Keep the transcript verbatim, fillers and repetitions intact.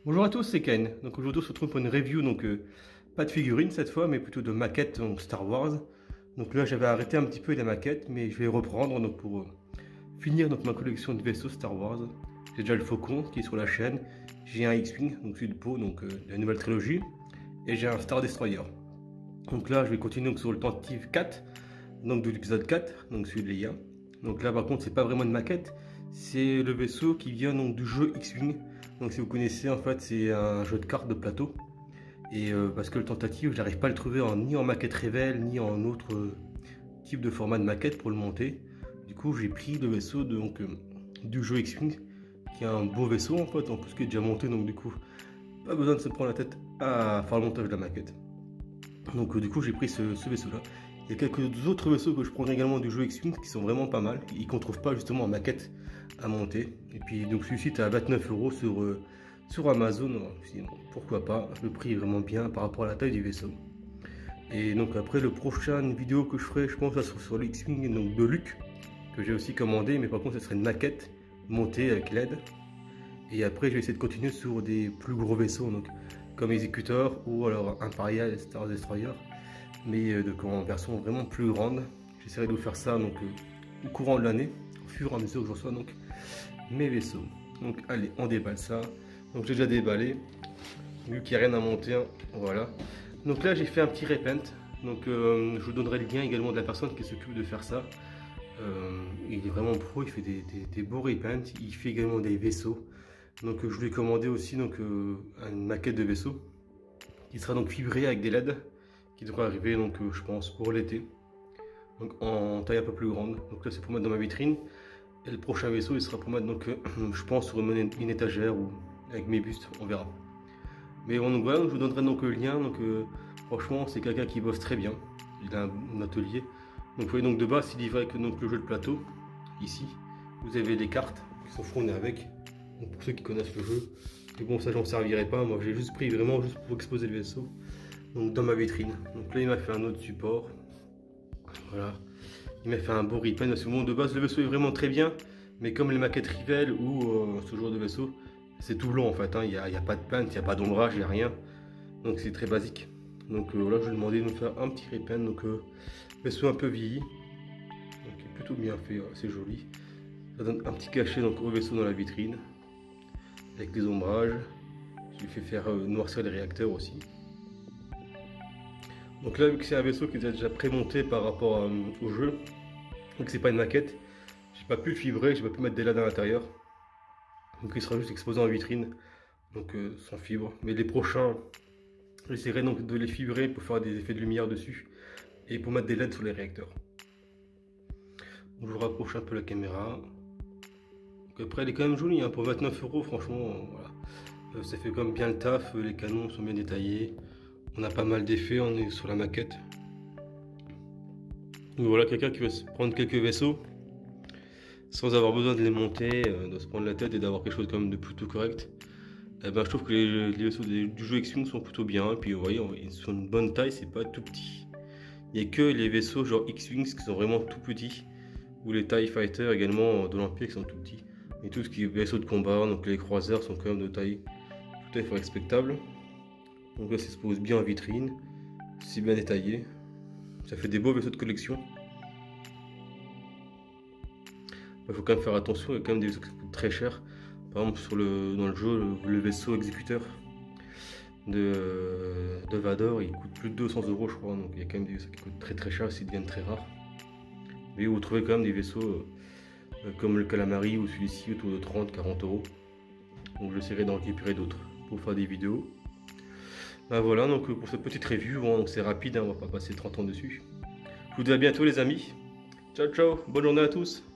Bonjour à tous, c'est Ken. Donc aujourd'hui on se retrouve pour une review, donc euh, pas de figurines cette fois, mais plutôt de maquettes donc Star Wars. Donc là j'avais arrêté un petit peu les maquettes, mais je vais reprendre donc pour euh, finir donc ma collection de vaisseaux Star Wars. J'ai déjà le Faucon qui est sur la chaîne, j'ai un X-Wing, donc celui de Poe, donc euh, de la nouvelle trilogie, et j'ai un Star Destroyer. Donc là je vais continuer donc, sur le Tentative quatre, donc de l'épisode quatre, donc celui de Leia. Donc là par contre c'est pas vraiment une maquette, c'est le vaisseau qui vient donc du jeu X-Wing. Donc si vous connaissez, en fait c'est un jeu de cartes de plateau. Et euh, parce que le Tentative, j'arrive pas à le trouver en, ni en maquette révèle ni en autre euh, type de format de maquette pour le monter. Du coup j'ai pris le vaisseau de, donc, euh, du jeu X-Wing, qui est un beau vaisseau en fait, en plus qui est déjà monté, donc du coup pas besoin de se prendre la tête à faire le montage de la maquette. Donc euh, du coup j'ai pris ce, ce vaisseau là. Il y a quelques autres vaisseaux que je prendrai également du jeu X-Wing qui sont vraiment pas mal et qu'on trouve pas justement en maquette à monter. Et puis donc celui-ci est à vingt-neuf euros sur, euh, sur Amazon. Alors, pourquoi pas, le prix est vraiment bien par rapport à la taille du vaisseau. Et donc après le prochaine vidéo que je ferai, je pense que ça sera sur le X-Wing donc de Luke, que j'ai aussi commandé, mais par contre ce serait une maquette montée avec L E D. Et après je vais essayer de continuer sur des plus gros vaisseaux, donc comme Executor ou alors Imperial Star Destroyer, mais euh, donc en version vraiment plus grande. J'essaierai de vous faire ça donc euh, au courant de l'année, au fur et à mesure que je reçois donc mes vaisseaux. Donc allez, on déballe ça. Donc j'ai déjà déballé, vu qu'il n'y a rien à monter, hein. Voilà. Donc là j'ai fait un petit repaint, donc euh, je vous donnerai le lien également de la personne qui s'occupe de faire ça. Euh, il est vraiment pro, il fait des, des, des beaux repaints, il fait également des vaisseaux. Donc je lui ai commandé aussi donc, euh, une maquette de vaisseau qui sera donc fibrée avec des L E D qui devrait arriver donc euh, je pense pour l'été, donc en taille un peu plus grande. Donc là c'est pour mettre dans ma vitrine, et le prochain vaisseau il sera pour mettre donc euh, je pense sur une, une étagère ou avec mes bustes, on verra. Mais bon, donc voilà, je vous donnerai donc le lien. Donc euh, franchement c'est quelqu'un qui bosse très bien, il a un, un atelier. Donc vous voyez, donc de base il livre avec donc le jeu de plateau. Ici vous avez des cartes qui sont fournies avec. Donc pour ceux qui connaissent le jeu, mais bon ça j'en servirai pas, moi j'ai juste pris vraiment juste pour exposer le vaisseau donc dans ma vitrine. Donc là il m'a fait un autre support, voilà, il m'a fait un beau repaint. Parce que bon, de base le vaisseau est vraiment très bien, mais comme les maquettes Revell ou euh, ce genre de vaisseau, c'est tout blanc en fait, hein. Il n'y a, a pas de peintre, il n'y a pas d'ombrage, il n'y a rien, donc c'est très basique. Donc euh, là je lui ai demandé de me faire un petit repaint, donc euh, vaisseau un peu vieilli, donc il est plutôt bien fait, c'est joli. Ça donne un petit cachet donc au vaisseau dans la vitrine avec des ombrages. Je lui fais faire euh, noircir les réacteurs aussi. Donc là, vu que c'est un vaisseau qui est déjà prémonté par rapport euh, au jeu, donc c'est pas une maquette, j'ai pas pu le fibrer, j'ai pas pu mettre des L E D à l'intérieur. Donc il sera juste exposé en vitrine, donc euh, sans fibre. Mais les prochains, j'essaierai donc de les fibrer pour faire des effets de lumière dessus et pour mettre des L E D sur les réacteurs. Donc, je vous rapproche un peu la caméra. Après elle est quand même jolie, hein, pour vingt-neuf euros franchement, voilà. Euh, ça fait quand même bien le taf, les canons sont bien détaillés, on a pas mal d'effets, on est sur la maquette. Donc voilà, quelqu'un qui veut se prendre quelques vaisseaux sans avoir besoin de les monter, euh, de se prendre la tête et d'avoir quelque chose quand même de plutôt correct. Eh ben, je trouve que les, les vaisseaux du jeu X-Wing sont plutôt bien, et puis vous voyez, ils sont une bonne taille, c'est pas tout petit. Il n'y a que les vaisseaux genre X-Wing qui sont vraiment tout petits, ou les TIE Fighter également de l'Empire qui sont tout petits. Et tout ce qui est vaisseau de combat, donc les croiseurs sont quand même de taille tout à fait respectable. Donc là ça se pose bien en vitrine, c'est bien détaillé, ça fait des beaux vaisseaux de collection. Il faut quand même faire attention, il y a quand même des vaisseaux qui coûtent très cher. Par exemple sur le, dans le jeu, le, le vaisseau exécuteur de, de Vador, il coûte plus de deux cents euros je crois, donc il y a quand même des vaisseaux qui coûtent très très cher, s'ils deviennent très rares. Mais vous trouvez quand même des vaisseaux euh, comme le Calamari ou celui-ci autour de trente à quarante euros. Donc j'essaierai d'en récupérer d'autres pour faire des vidéos. Ben voilà, donc pour cette petite review, bon, c'est rapide, hein, on va pas passer trente ans dessus. Je vous dis à bientôt les amis. Ciao ciao, bonne journée à tous.